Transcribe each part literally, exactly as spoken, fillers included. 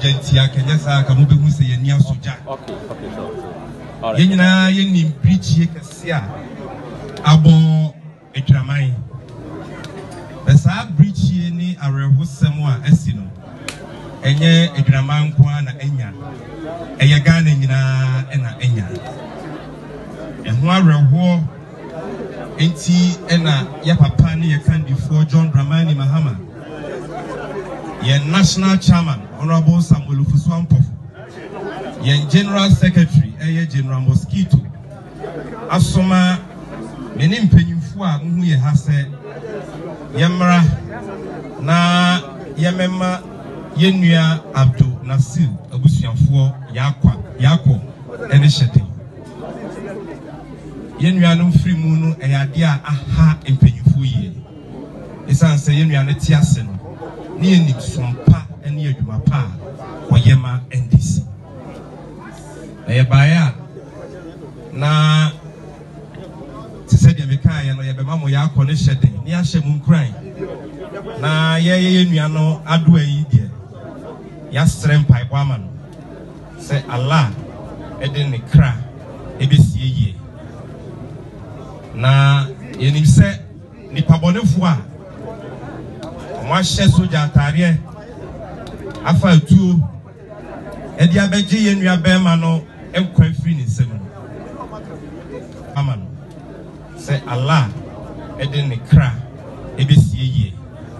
Gentia Kenyasa Kamubu say near Soja. Okay, okay, sure. All right. Yenina Yenim Bridge Kasia Abo Etramai. Besa Bridge Yeni Arehu Samoa Esino. Enye Edraman Kwana Enya. Eyagana Nina Ena Enya. And who are rewo enti ena ya papa ni yakan before John Dramani Mahama. Ye national chairman Honorable Samuel Fusuampofu. Ye general secretary Eye General Mosquito. Asoma menim penyimfo a muhu ye ha se yemra na yemema yenua Abdul Nasir abusuafo yakwa yakwo ene hyete. Yenuanum free munu eyade a aha empenyifo yie esan se yenuane ti ase no ne yenim sompa ene adwuma pa oyema N D C eye baya na ti se de meka ye no ye bema mo ya akọ ne hyede ne ahye mu nkran na ye ye yenuano ado ayi de ya strem pipe ama no se Allah ede ne kra ebesie yie na yenim se nipa bonefo a mo ahye soja atare afa tuo edi abeje yenua bema no enkwa free ni nsem no ama no se Allah ede ne kra ebesie yie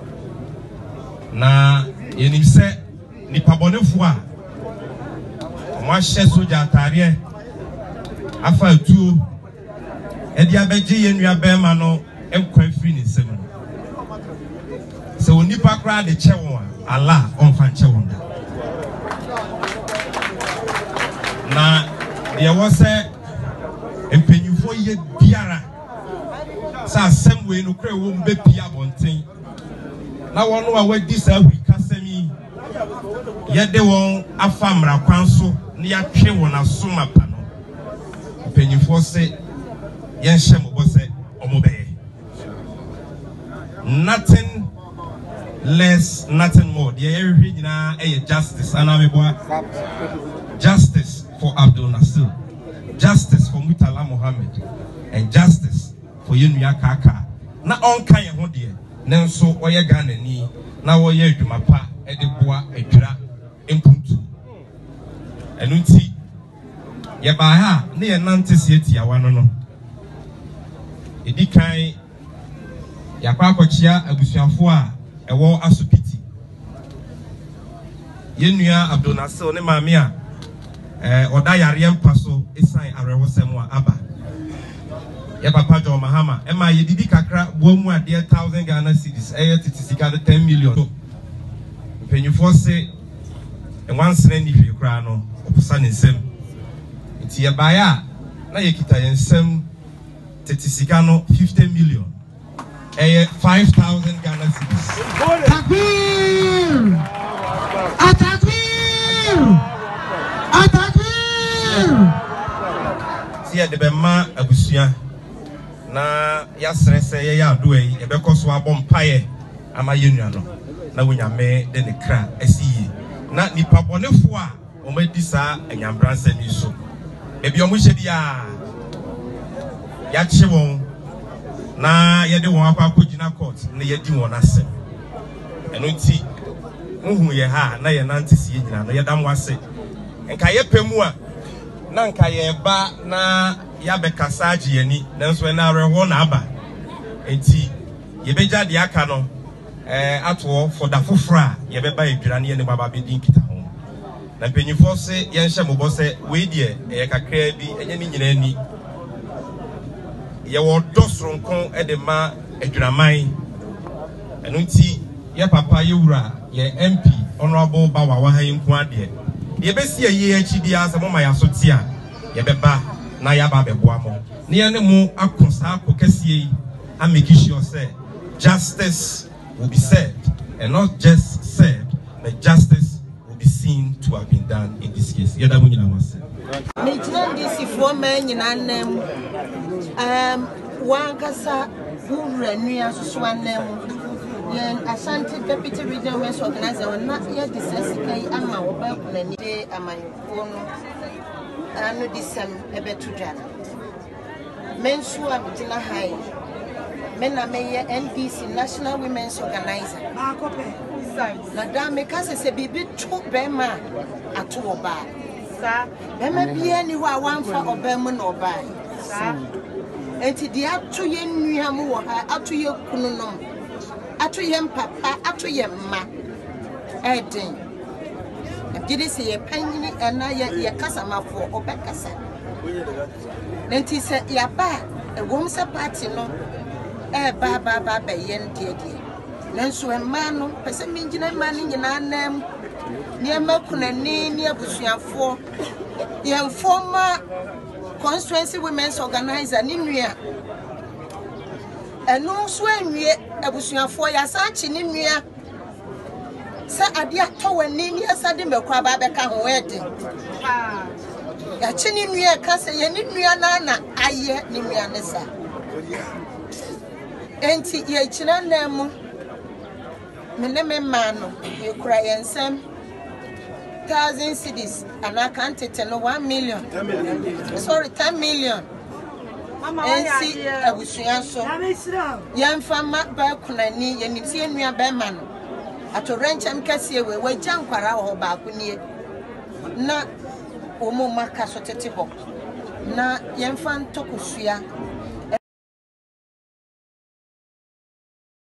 na yenim se nipa bonefo a mo ahye soja atare afa tuo edi abeje yenua bema no enkwa free ni nsem no se onipa kra de chewo a Allah onfa chewo nda na de wose empenyufo ye biara sa asem we no kra wo mbe pia bonten na wono a wadi sa hurika sami ye de won afa mra kwan so ne ya twe won asoma pa no empenyufo se yen hye mo bo se omobe nothing less, nothing more. The area is justice. Justice for Abdul Nasir, justice for Mutala Mohammed, and justice for Yenuya Kaka. Na on kaya hodie, Nenso Oya Ganani, na Oya Dumapa, Edeboa, Edra, Impuntu. And Unti Yabaha, near Nantes yet Yawano. Edikai Yapakochia, Abusiafua. Ewo asupiti yenua Abdul Nasir ne mamia eh oda yare mpaso esan arewosem wa aba ye papa John Mahama e ma ye didi kakra boamu ade one thousand Ghana cedis e titi sika ten million penyufo se e wansene ni hwe kra no oposa ne nsem nti ye baya na ye kita ye nsem titi sika no fifty million eh five thousand Ghana cedis. Takbir! Atakbir! Atakbir! Sia de bema abusua na ya srese ye ya do yi e be koso abom paye ama yenua no na wonyame de ne kra asiyi na nipa bonefo a o ma di sa anyambransa ni so e bi o mo hye dia ya che won na ye de won akwa kogina court na ye di won asem eno nti muhu ye ha na ye nantisi ye nyina no ye dam wase enka ye pemu a na nka ye ba na ya be kasaji yani nanso na reho na aba enti ye beja de aka no eh ato for da fofora ye be ba edwira ne ye ne baba be din kita ho na penyifo se ye nhye mo bo se we die ye kakra bi enye ni nyina ni ye wo dosronkon e de ma edwiraman eno nti ye papa ye wura ye M P honorable Bawa Wahan nko ade ye be si ye achidi asa mo ma ya so ti a ye be ba na ya ba be boa mo ne ye ne mo akosa akokese yi a make sure say justice will be served and not just served but justice will be seen to have been done in this case ye da mo nyina wase me tira ndisi fo man nyina nam um wan kasa wura nua so so anam Yen Ashanti Deputy Regional Women's Organizer will not yet discuss the Ama or Belkuni day among Fono and Disem Ebetujana. Men who are Medina High, men are Mayor N D C National Women's Organizer. Madame Mekasa se bibi two bema at two bar. Bema be anywhere one for Obama no buy. And to the up to yen Niamu, up to your Kununum, up to yem papa, up to yem ma. Edding. And did he say a penny and I ya Casama for Obecasa? Then he said, Ya ba, a woman's a party no. Eh, Baba Baba yen dear dear. Nanso emano pese minjina mani nyina nam niema kunani ne abusuafo ye former constituency women's organizer ni nua eno so anwie abusuafo ya sachi ni nua sa ade atowani ni asade mekwa ba beka ho ede ah ya chi ni nua ka se ye ni nua na na aye ni nua ne sa enti ye china nam Meneme mano, you cry and some thousand cities, and I can't tell one million. Sorry, ten million. And see, I wish you answer. Young farmer Balkunani, and it's in your beman. At a ranch and cassia, we were junk for our balcony. Na Omo Macasotetibo. Na Yanfan Tokusia.